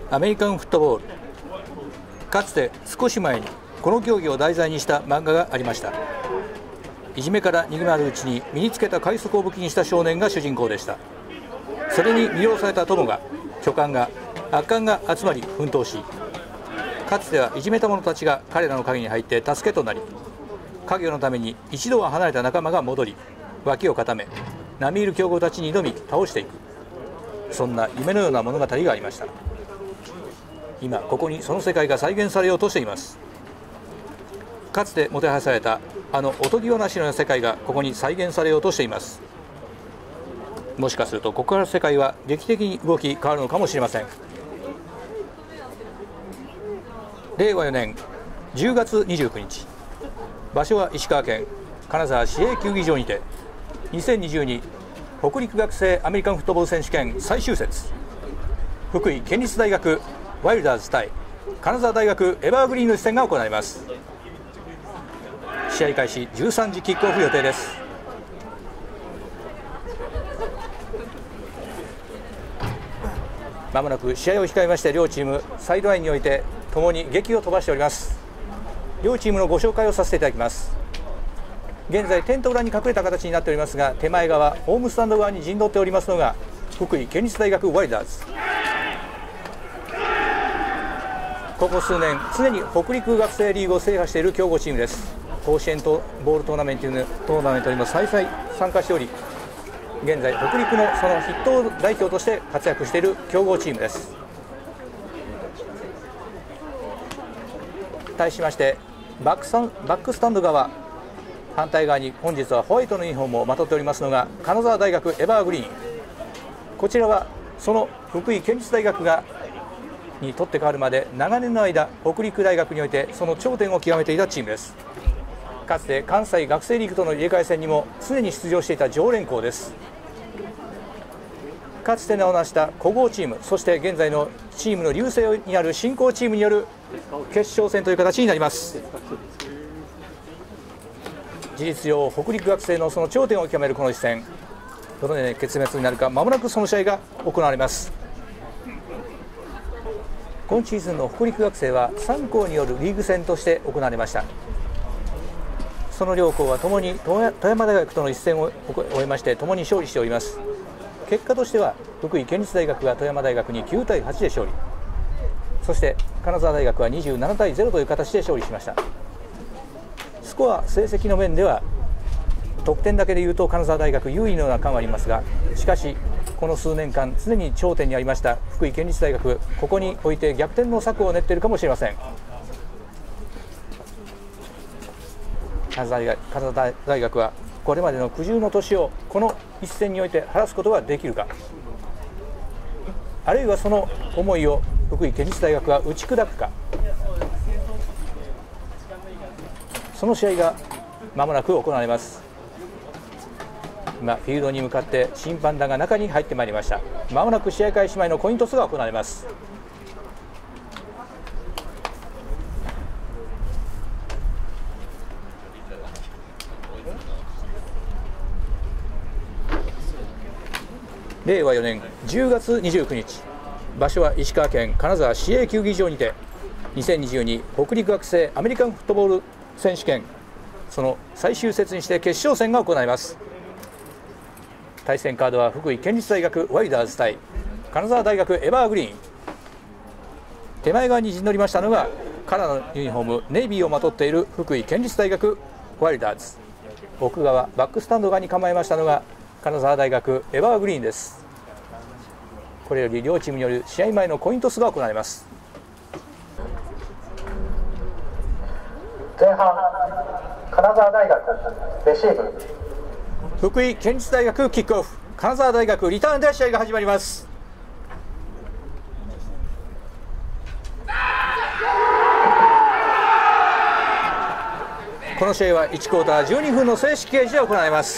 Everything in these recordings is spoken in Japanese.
アメリカンフットボール。かつて少し前にこの競技を題材にした漫画がありました。いじめから逃げ回るうちに身につけた快速を武器にした少年が主人公でした。それに魅了された友が巨漢が悪漢が集まり奮闘し、かつてはいじめた者たちが彼らの影に入って助けとなり、家業のために一度は離れた仲間が戻り、脇を固め並みいる強豪たちに挑み倒していく、そんな夢のような物語がありました。今ここにその世界が再現されようとしています。かつてもてはやされたあのおとぎ話のような世界がここに再現されようとしています。もしかするとここから世界は劇的に動き変わるのかもしれません。令和4年10月29日、場所は石川県金沢市営球技場にて2022北陸学生アメリカンフットボール選手権最終節、福井県立大学ワイルダーズ対金沢大学エバーグリーンの一戦が行われます。試合開始13時キックオフ予定です。まもなく試合を控えまして、両チームサイドラインにおいてともに檄を飛ばしております。両チームのご紹介をさせていただきます。現在テント裏に隠れた形になっておりますが、手前側ホームスタンド側に陣取っておりますのが福井県立大学ワイルダーズ。ここ数年常に北陸学生リーグを制覇している強豪チームです。甲子園ボールトーナメントにも再々参加しており、現在北陸のその筆頭代表として活躍している強豪チームです。対しましてバックスタンド側、反対側に本日はホワイトのユニフォームをまとっておりますのが金沢大学エバーグリーン。こちらはその福井県立大学に取って代わるまで長年の間北陸大学においてその頂点を極めていたチームです。かつて関西学生リーグとの入れ替え戦にも常に出場していた常連校です。かつて名を成した古豪チーム、そして現在のチームの隆盛にある新興チームによる決勝戦という形になります。事実上北陸学生のその頂点を極めるこの一戦、どのような結末になるか、まもなくその試合が行われます。今シーズンの北陸学生は3校によるリーグ戦として行われました。その両校はともに富山大学との一戦を終えましてともに勝利しております。結果としては福井県立大学が富山大学に9対8で勝利、そして金沢大学は27対0という形で勝利しました。スコア成績の面では得点だけでいうと金沢大学優位のような感はありますが、しかしこの数年間常に頂点にありました福井県立大学、ここにおいて逆転の策を練っているかもしれません。金沢大学はこれまでの苦渋の年をこの一戦において晴らすことができるか、あるいはその思いを福井県立大学は打ち砕くか、その試合がまもなく行われます。今フィールドに向かって審判団が中に入ってまいりました。まもなく試合開始前のコイントスが行われます。令和4年10月29日、場所は石川県金沢市営球技場にて2022北陸学生アメリカンフットボール選手権、その最終節にして決勝戦が行われます。対戦カードは福井県立大学ワイルダーズ対金沢大学エバーグリーン。手前側に陣取りましたのがカラーのユニフォームネイビーをまとっている福井県立大学ワイルダーズ、奥側バックスタンド側に構えましたのが金沢大学エバーグリーンです。これより両チームによる試合前のコイントスが行われます。 前半金沢大学レシーブ、 福井県立大学キックオフ、金沢大学リターンで試合が始まります。この試合は1クォーター12分の正式ゲージで行われます。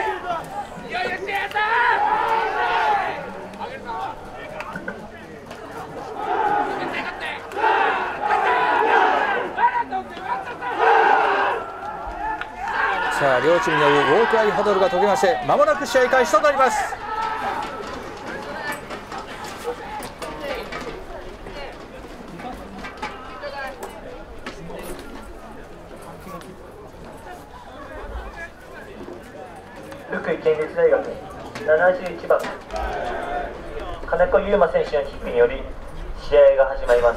さあ両チームによるウォークアイハドルが解けまして、まもなく試合開始となります。 県立大学71番金子優馬選手のキックにより試合が始まります。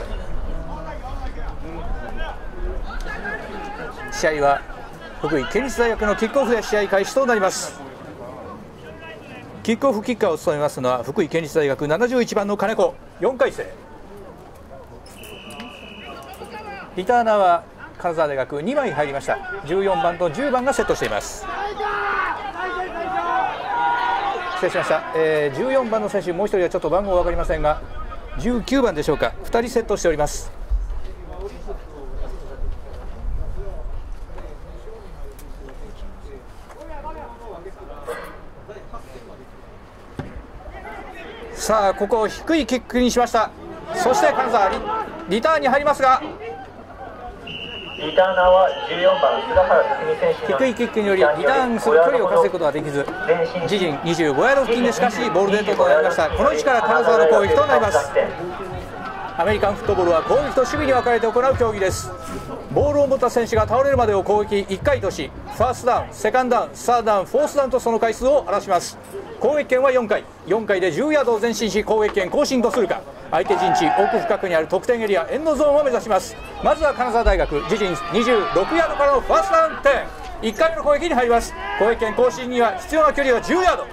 試合は福井県立大学のキックオフで試合開始となります。キックオフキッカーを務めますのは福井県立大学71番の金子。4回生リターナーは金沢大学2枚入りました。14番と10番がセットしています。失礼しました、14番の選手もう1人はちょっと番号分かりませんが19番でしょうか、2人セットしております。さあここを低いキックにしました。そして金沢リターンに入りますがリターナーは14番菅原拓実選手の低いキックによりリターンする距離を稼ぐことができず自陣25ヤード付近でしかしボールデッドとなりました。この位置から金沢の攻撃となります。アメリカンフットボールは攻撃と守備に分かれて行う競技です。ボールを持った選手が倒れるまでを攻撃1回としファーストダウン、セカンドダウン、サードダウン、フォースダウンとその回数を表します。攻撃権は4回で10ヤードを前進し攻撃権更新とするか相手陣地奥深くにある得点エリアエンドゾーンを目指します。まずは金沢大学自陣26ヤードからのファーストダウン1回目の攻撃に入ります。攻撃権更新には必要な距離は10ヤード。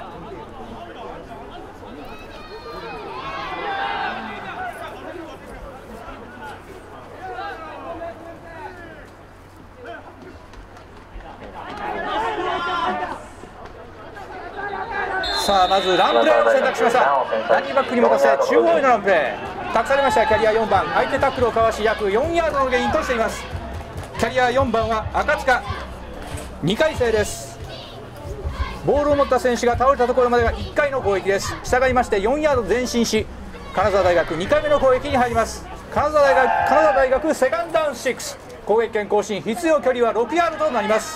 さあまずランプレーを選択しました。ランニングバックに持たせ中央へのランプレー託されました。キャリア4番相手タックルをかわし約4ヤードのゲインとしています。キャリア4番は赤塚2回生です。ボールを持った選手が倒れたところまでが1回の攻撃です。従いまして4ヤード前進し金沢大学2回目の攻撃に入ります。金沢大学セカンドダウン6攻撃権更新必要距離は6ヤードとなります。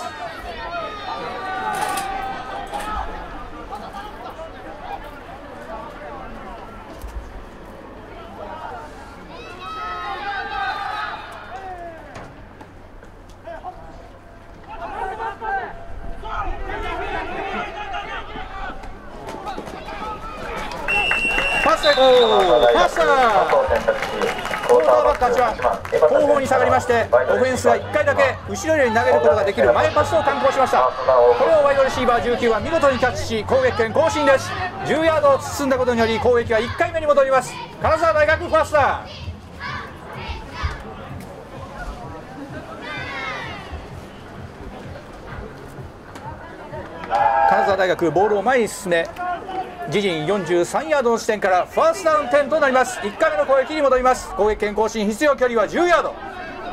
後方に下がりましてオフェンスは1回だけ後ろより投げることができる前パスを敢行しました。これをワイドレシーバー19は見事にキャッチし攻撃権更新です。10ヤードを進んだことにより攻撃は1回目に戻ります。金沢大学ファーストダウン。金沢大学ボールを前に進め自陣43ヤードの地点からファーストダウン10となります。1回目の攻撃に戻ります。攻撃権更新必要距離は10ヤード。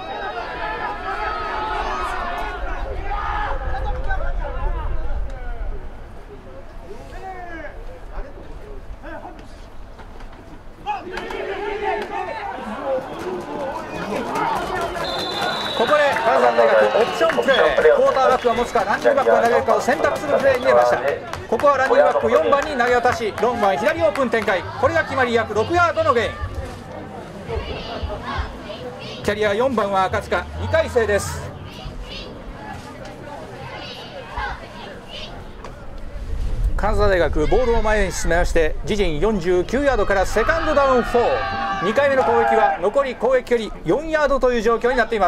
ここで金沢大学オプションプレークォーターバックが持つかランニングバックが投げるかを選択するプレーに出ました。ここはランニングバック4番に投げ渡し4番左オープン展開、これが決まり約6ヤードのゲイン。キャリア4番は赤塚2回生です。金沢大学ボールを前に進めまして自陣49ヤードからセカンドダウン42回目の攻撃は残り攻撃距離4ヤードという状況になっています。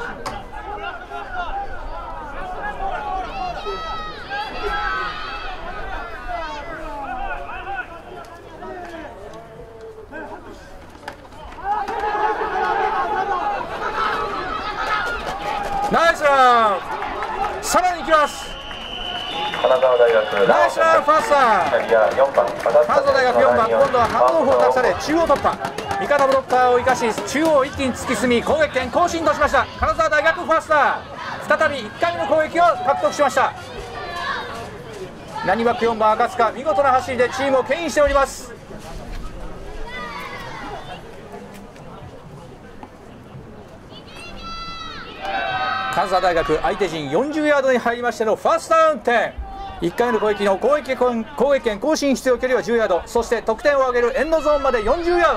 ナイスラン、さらに行きます。 金沢大学ナイスランファーストダウン。 キャリア4番金沢大学4番今度はハンドオフを託され中央突破味方ブロッカーを生かし中央を一気に突き進み攻撃権更新としました。金沢大学ファーストダウン再び1回目の攻撃を獲得しました。ランニングバック4番赤塚見事な走りでチームを牽引しております。金沢大学相手陣40ヤードに入りましてのファーストダウン10、1回目の攻撃の攻撃権更新必要距離は10ヤード、そして得点を上げるエンドゾーンまで40ヤード。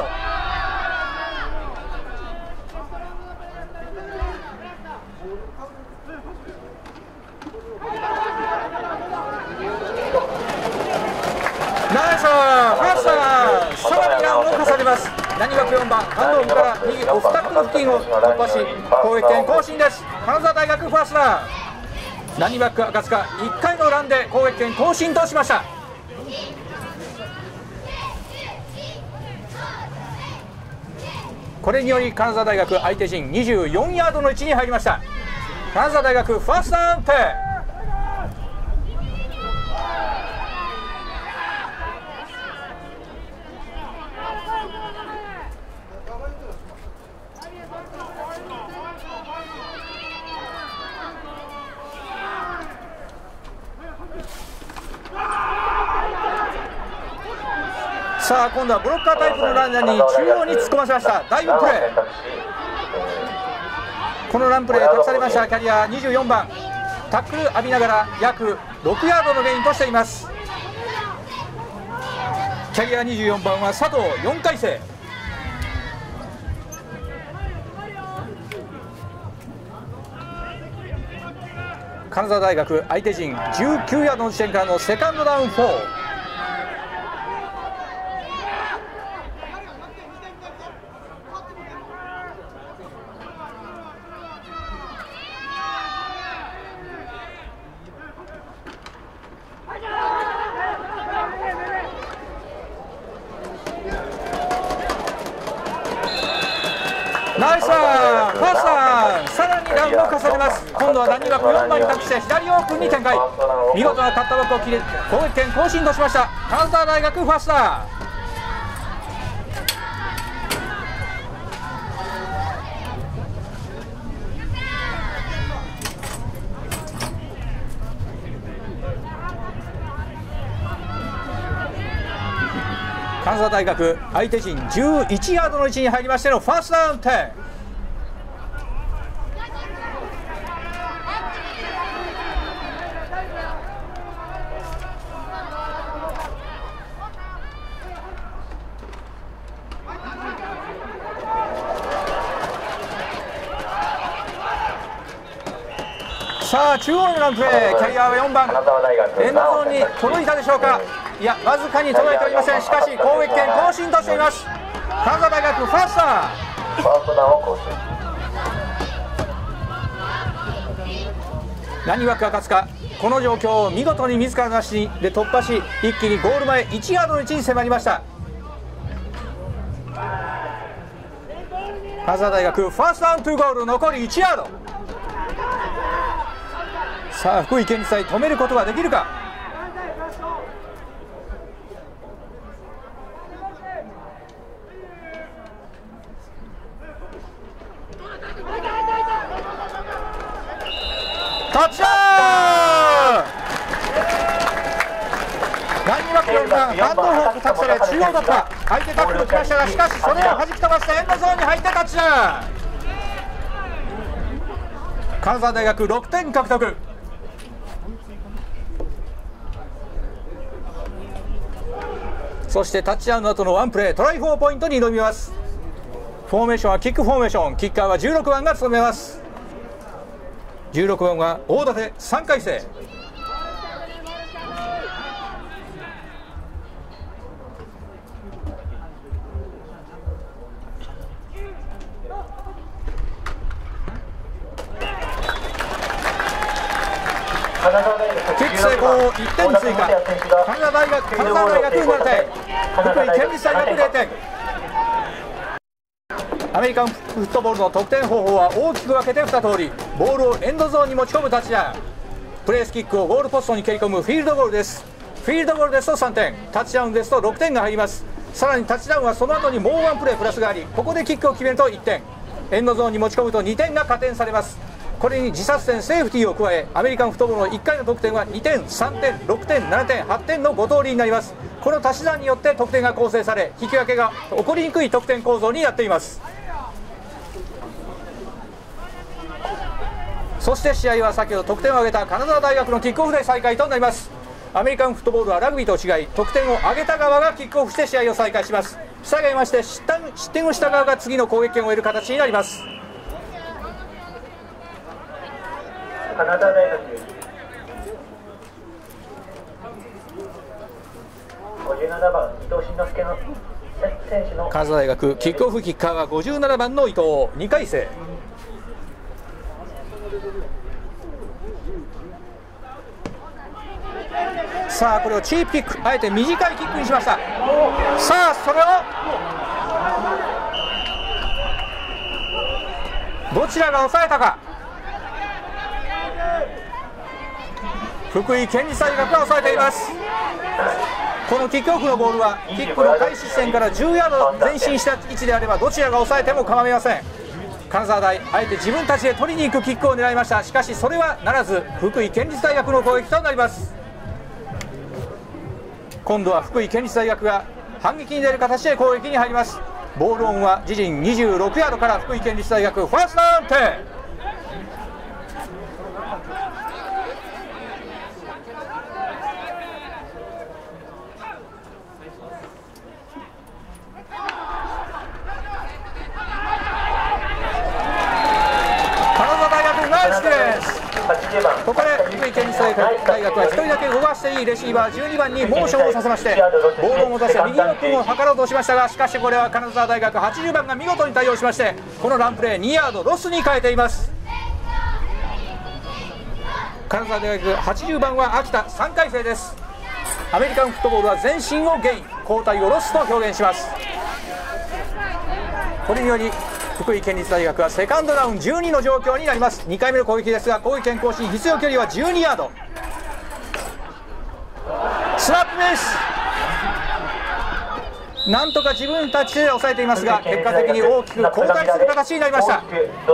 ファースター、さらにランを重ねます。何枠4番ハンドオフから右オフタックル付近を突破し攻撃権更新です。金沢大学ファースター、何枠赤塚1回のランで攻撃権更新としました。これにより金沢大学相手陣24ヤードの位置に入りました。金沢大学ファーストダウンプレー。さあ今度はブロッカータイプのランナーに中央に突っ込ませました。ダイブプレー。このランプレー託されましたキャリア24番、タックル浴びながら約6ヤードのゲインとしています。キャリア24番は佐藤4回生。金沢大学相手陣19ヤードの地点からのセカンドダウン4。ナイスワン、ファーストワン、さらにランを重ねます。今度は何枠4番に託して左オープンに展開。見事なカットバックを切り攻撃権更新としました。金沢大学ファースター。金沢大学相手陣11ヤードの位置に入りましてのファーストダウン10。さあ中央のランプレー、キャリアは4番、エンドゾーンに届いたでしょうか。いや、わずかに届いておりません。しかし攻撃権更新としています。金沢大学ファースター。何枠赤塚、この状況を見事に自らの足で突破し、一気にゴール前1ヤードの位置に迫りました。金沢大学ファーストダウントゥーゴール、残り1ヤード。さあ福井県立祭止めることができるか。タッチダウン。何枠4番ハンドオフ託され中央突破、相手タックル来ましたが、しかしそれを弾き飛ばしてエンドゾーンに入ってタッチダウン。金沢大学6点獲得。そしてタッチダウンの後のワンプレー、トライ4ポイントに挑みます。フォーメーションはキックフォーメーション、キッカーは16番が務めます。16番は大館3回生。キック成功、1点追加。金沢大学7点、福井県立大学0点。アメリカンフットボールの得点方法は大きく分けて2通り。ボールをエンドゾーンに持ち込むタッチダウン、プレースキックをゴールポストに蹴り込むフィールドゴールです。フィールドゴールですと3点、タッチダウンですと6点が入ります。さらにタッチダウンはその後にもうワンプレープラスがあり、ここでキックを決めると1点、エンドゾーンに持ち込むと2点が加点されます。これに自殺点、セーフティーを加え、アメリカンフットボールの1回の得点は2点、3点、6点、7点、8点の5通りになります。この足し算によって得点が構成され、引き分けが起こりにくい得点構造になっています。そして試合は先ほど得点を挙げた金沢大学のキックオフで再開となります。アメリカンフットボールはラグビーと違い、得点を挙げた側がキックオフして試合を再開します。したがいまして失点をした側が次の攻撃権を得る形になります。 金沢大学 57番伊藤慎之介の選手の金沢大学キックオフキッカーは57番の伊藤、2回生。さあこれをチープキック、あえて短いキックにしました。さあそれをどちらが抑えたか。福井県立大学が抑えています。このキックオフのボールはキックの開始地点から10ヤード前進した位置であればどちらが抑えても構いません。金沢大、あえて自分たちで取りに行くキックを狙いました。しかしそれはならず、福井県立大学の攻撃となります。今度は福井県立大学が反撃に出る形で攻撃に入ります。ボールオンは自陣26ヤードから福井県立大学ファーストダウンテ。ここで福井県立大学は1人だけ動かしていいレシーバー12番にモーションをさせまして、ボールを持たせ右ノックを図ろうとしましたが、しかしこれは金沢大学80番が見事に対応しまして、このランプレー2ヤードロスに変えています。金沢大学80番は秋田3回生です。アメリカンフットボールは前進をゲイン、後退をロスと表現します。これにより福井県立大学はセカンドダウン12の状況になります。2回目の攻撃ですが、攻撃権更新、必要距離は12ヤード。スナップミス、なんとか自分たちで抑えていますが、結果的に大きく後退する形になりました。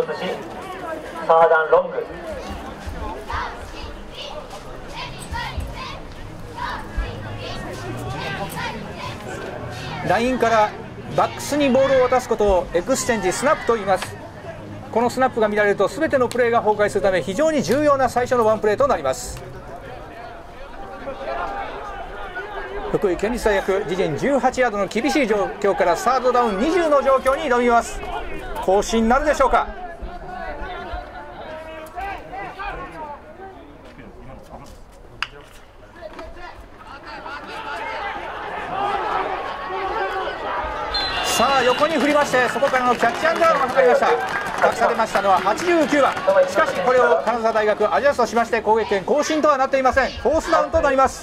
ラインからバックスにボールを渡すことをエクスチェンジ、スナップと言います。このスナップが見られると全てのプレーが崩壊するため、非常に重要な最初のワンプレーとなります。福井県立大学自陣18ヤードの厳しい状況からサードダウン20の状況に挑みます。更新なるでしょうか。さあ横に振りまして、そこからのキャッチアンドランを図りました。託されましたのは89番。しかしこれを金沢大学アジャストしまして、攻撃権更新とはなっていません。フォースダウンとなります。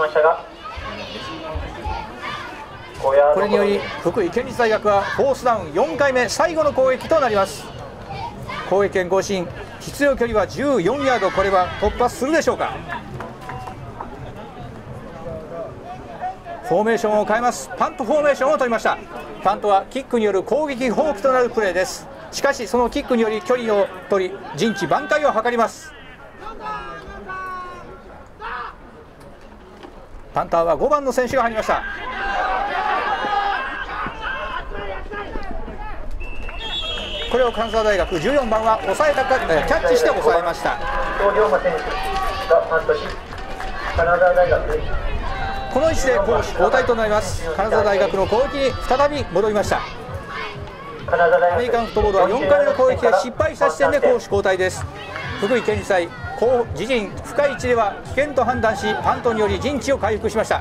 これにより福井県立大学はフォースダウン4回目最後の攻撃となります。攻撃権更新、必要距離は14ヤード。これは突破するでしょうか。フォーメーションを変えます。パントフォーメーションを取りました。パントはキックによる攻撃放棄となるプレーです。しかしそのキックにより距離を取り、陣地挽回を図ります。パンターは5番の選手が入りました。これを金沢大学14番は抑えたか、キャッチして抑えました。この位置で攻守交代となります。金沢大学の攻撃に再び戻りました。アメリカンフットボールは4回目の攻撃で失敗した時点で攻守交代です。福井県立大自陣深い位置では危険と判断し、パントにより陣地を回復しました。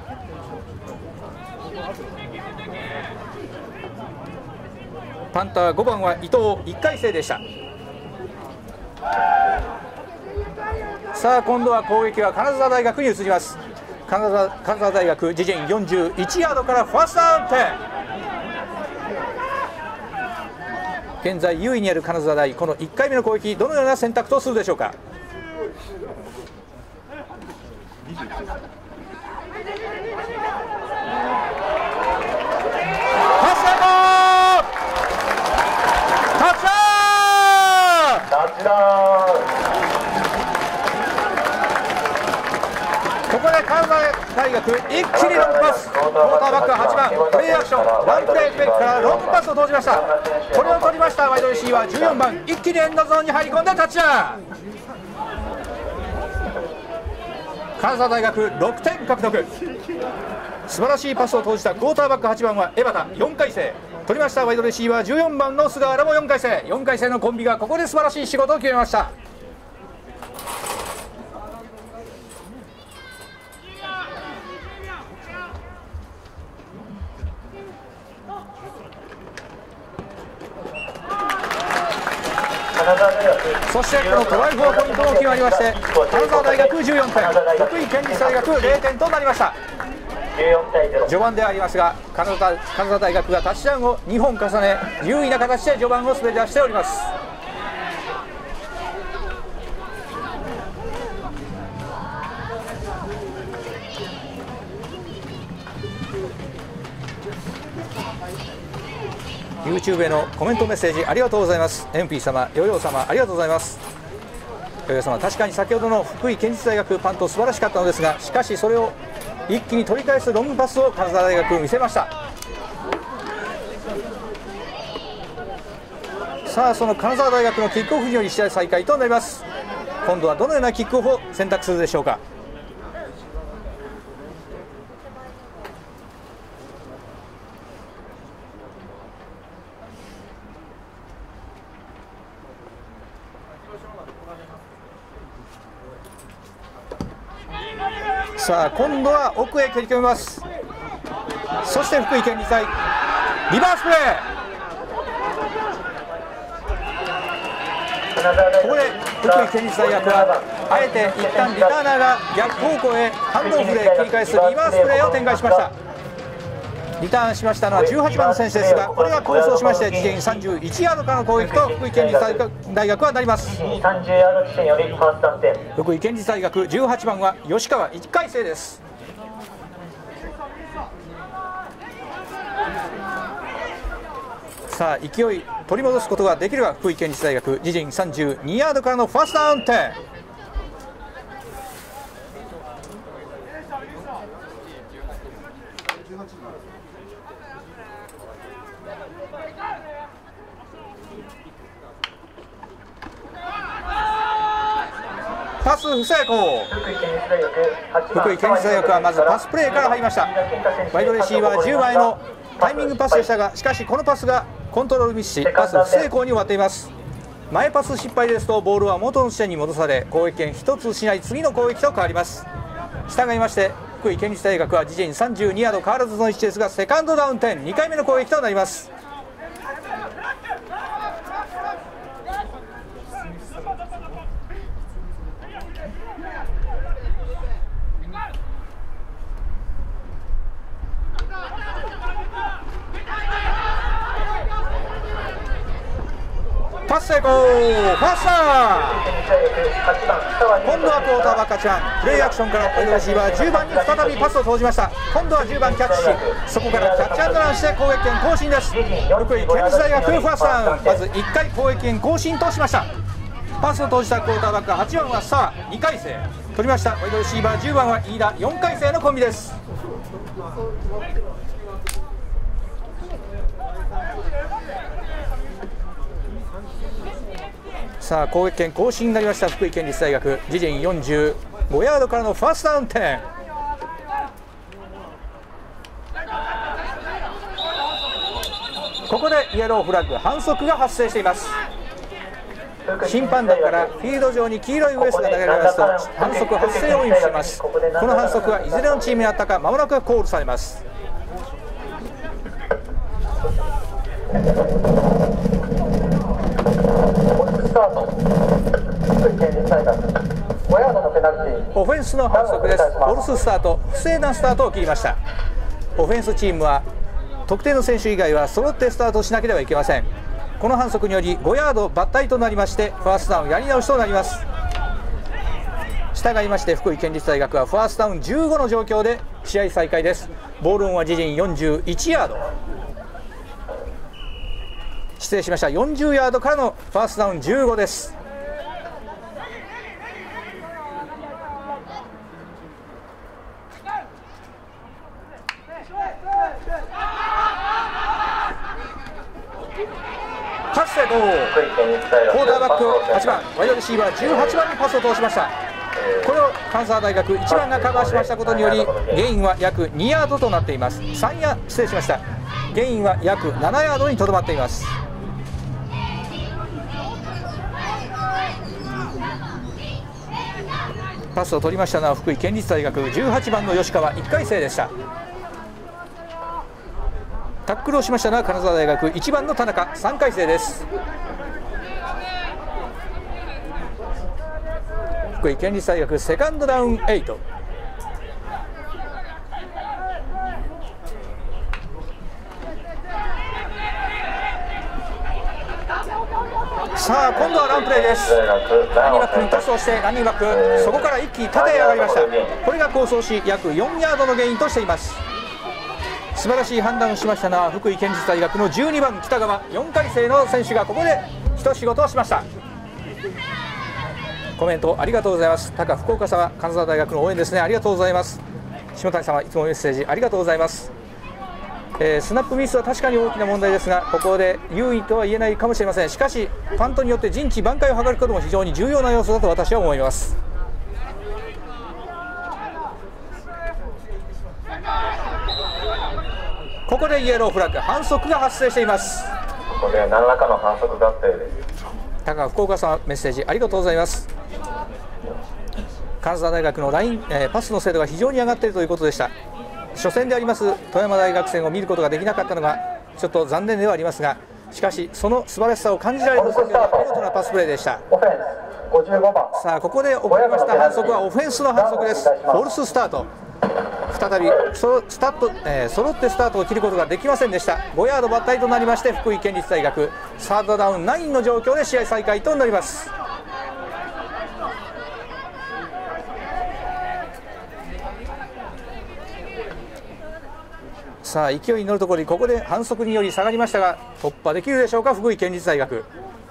パンター5番は伊藤、1回生でした。さあ今度は攻撃は金沢大学に移ります。金沢大学自陣41ヤードからファーストダウンテ。現在優位にある金沢大、この1回目の攻撃どのような選択とするでしょうか。パスアウト、タッチダウン。ここで金沢大学一気にロングパス、クォーターバックは8番プレーアクションワンプレーフェイクからロングパスを投じました。これを取りましたワイドレシーバー14番、一気にエンドゾーンに入り込んでタッチダウン。金沢大学6点獲得。素晴らしいパスを投じたクォーターバック8番は江端、4回生。取りましたワイドレシーバー14番の菅原も4回生。4回生のコンビがここで素晴らしい仕事を決めました。 そしてこのトライ4ポイントも決まりまして、金沢大学14点、福井県立大学0点となりました。序盤でありますが、金沢大学がタッチダウンを2本重ね、優位な形で序盤を滑り出しております。YouTube へのコメントメッセージありがとうございます。MP 様、ヨーヨー様、ありがとうございます。ヨーヨー様、確かに先ほどの福井県立大学パント素晴らしかったのですが、しかしそれを一気に取り返すロングパスを金沢大学見せました。さあ、その金沢大学のキックオフにより試合再開となります。今度はどのようなキックオフを選択するでしょうか。さあ、今度は奥へ蹴り込みます。そして福井県立大リバースプレー、ここで福井県立大学はあえて一旦リターナーが逆方向へハンドオフで切り返すリバースプレーを展開しました。リターンしましたのは18番の選手ですが、これが構想しまして自陣31ヤードからの攻撃と福井県立大学はなります。 30ヤード地点よりファーストダウン点。 福井県立大学18番は吉川1回生です。さあ、勢い取り戻すことができれば福井県立大学自陣32ヤードからのファーストダウン点。パス不成功。福井県立大学はまずパスプレーから入りました。ワイドレシーバー10番へのタイミングパスでしたが、しかしこのパスがコントロールミスし、パス不成功に終わっています。前パス失敗ですとボールは元の地点に戻され、攻撃権1つ失い次の攻撃と変わります。したがいまして福井県立大学は自陣32ヤード変わらずの位置ですが、セカンドダウン点2回目の攻撃となります。パス成功、ファースター。今度はクォーターバック8番、プレーアクションからワイドレシーバー10番に再びパスを投じました。今度は10番キャッチし、そこからキャッチアンドランして攻撃権更新です。福井県立大学ファーストダウン、まず1回攻撃権更新としました。パスを投じたクォーターバック8番はさあ2回生取りました。ワイドレシーバー10番は飯田4回生のコンビです。さあ、攻撃権更新になりました福井県立大学自陣45ヤードからのファーストダウン点。ここでイエローフラッグ反則が発生しています。審判団からフィールド上に黄色いウエスが投げられますと反則発生を意味します。この反則はいずれのチームにあったかまもなくコールされます。オフェンスの反則です。フォルススタート、不正なスタートを切りました。オフェンスチームは特定の選手以外は揃ってスタートしなければいけません。この反則により5ヤード抜体となりましてファーストダウンやり直しとなります。したがいまして福井県立大学はファーストダウン15の状況で試合再開です。ボールオンは自陣41ヤード、失礼しました、40ヤードからのファーストダウン15です。パス成功。クォーターバック8番ワイドレシーバー18番にパスを通しました。これを金沢大学1番がカバーしましたことによりゲインは約2ヤードとなっています。失礼しました、ゲインは約7ヤードにとどまっています。パスを取りましたのは福井県立大学18番の吉川1回生でした。タックルをしましたのは金沢大学1番の田中3回生です。 福井県立大学セカンドダウン8。さあ今度はランプレーです。ランニングバックにトスをしてランニングバック、そこから一気に縦へ上がりました。これが構想し約4ヤードのゲインとしています。素晴らしい判断をしましたのは福井県立大学の12番北川、4回生の選手がここで一仕事をしました。コメントありがとうございます。高福岡様、金沢大学の応援ですね、ありがとうございます。下谷様、いつもメッセージありがとうございます。スナップミスは確かに大きな問題ですが、ここで優位とは言えないかもしれません。しかしパントによって陣地挽回を図ることも非常に重要な要素だと私は思います。ここでイエローフラッグ、反則が発生しています。 ここで何らかの反則があったようです。 高福岡さん、メッセージありがとうございます。金沢大学のライン、パスの精度が非常に上がっているということでした。初戦であります富山大学戦を見ることができなかったのがちょっと残念ではありますが、しかしその素晴らしさを感じられる見事なパスプレーでした。さあここで起こりました反則はオフェンスの反則です。フォルススタート、再び揃ってスタートを切ることができませんでした。5ヤード抜体となりまして、福井県立大学サードダウン9の状況で試合再開となります。さあ勢いに乗るところにここで反則により下がりましたが、突破できるでしょうか福井県立大学。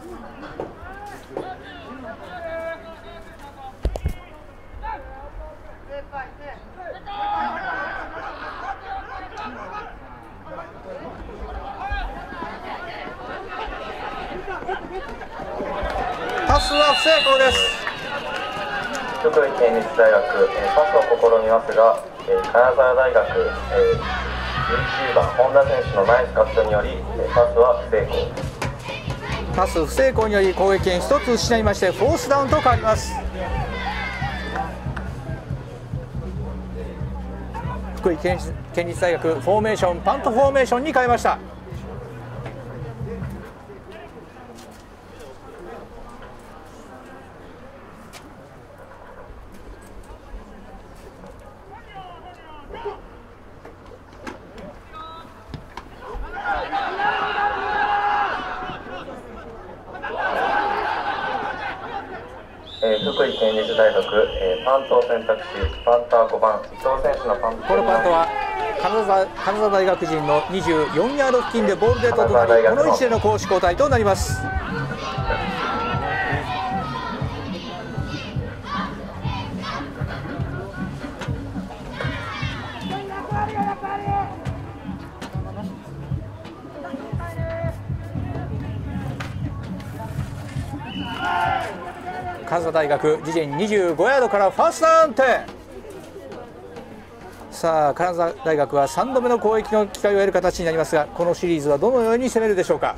パスは不成功です。 福井県立大学、パスを試みますが、金沢大学、19番本田選手のナイスカットによりパスは不成功。 パス不成功により攻撃権1つ失いましてフォースダウンと変わります。福井県立大学フォーメーション、パントフォーメーションに変えました。 福井県立大学、パントを選択し、パンター5番伊藤選手のパント。 このパントは金沢大学人の24ヤード付近でボールデートとなり、この位置での攻守交代となります。金沢大学自陣25ヤードからファーストダウン点。さあ金沢大学は3度目の攻撃の機会を得る形になりますが、このシリーズはどのように攻めるでしょうか。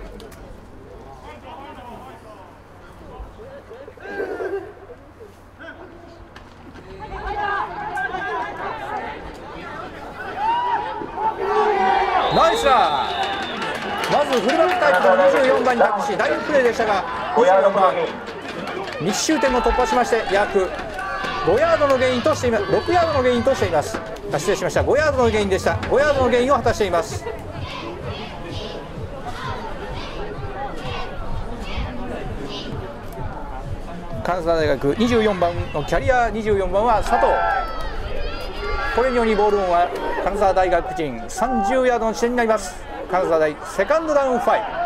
ナイスラー、まずフルバックタイプの24番に託しダイレクトプレーでしたが、24番密集点を突破しまして約5ヤードのゲインとしています。6ヤードのゲインとしています。失礼しました、5ヤードのゲインでした。5ヤードのゲインを果たしています。金沢大学24番のキャリア24番は佐藤。これによりボールオンは金沢大学陣30ヤードの地点になります。金沢大セカンドダウン5。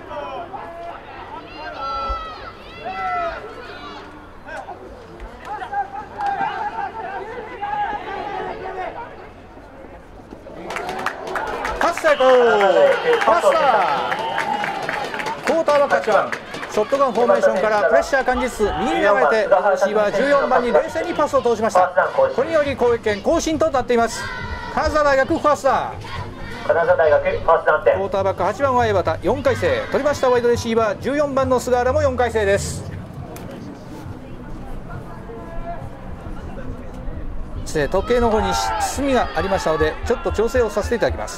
成功、パスタクォーターバック8番、ショットガンフォーメーションからプレッシャー感じつつ右に流れてレシーバー14番に冷静にパスを通しました。これにより攻撃権更新となっています。金沢大学ファースター、 金沢大学ファーストダウン点。 クォーターバック8番は江端4回生、取りましたワイドレシーバー14番の菅原も4回生です。時計の方に隅がありましたのでちょっと調整をさせていただきます。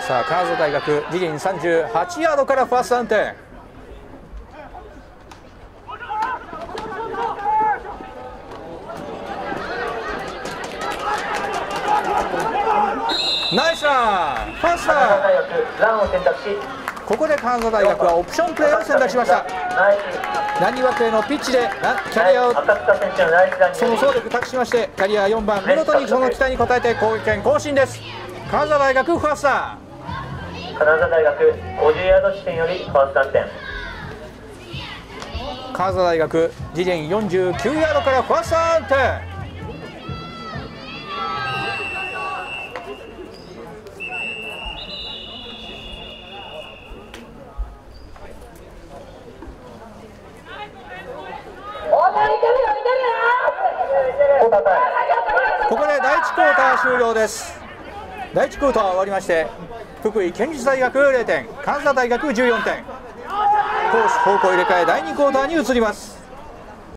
さあ金沢大学自陣38ヤードからファーストダウン点。ナイスラン、ファーストダウン。 ランを選択し、 ここで金沢大学はオプションプレーを選択しました。何枠へのピッチでキャリアをその総力託しまして、キャリア4番見事にその期待に応えて攻撃権更新です。金沢大学ファーストダウン。 金沢大学50ヤード地点よりファーストダウン点。 金沢大学自陣49ヤードからファーストダウン点。ここで第1クォーター終了です。第1クォーター終わりまして、福井県立大学0点、金沢大学14点。攻守方向入れ替え第2クォーターに移ります。